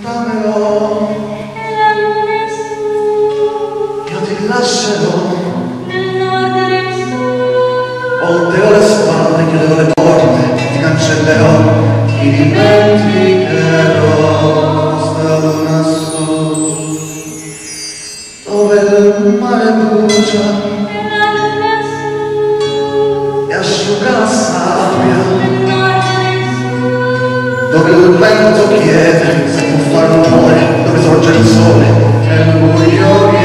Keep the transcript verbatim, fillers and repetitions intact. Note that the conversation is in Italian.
amerò, io ti lascerò, volterò le spalle, chiuderò le porte, ti cancellerò, ti dimenticherò, starò lassù, dove il mare brucia e asciuga la sabbia, dove il vento chiede se può fare rumore, dove sorge il sole e il buio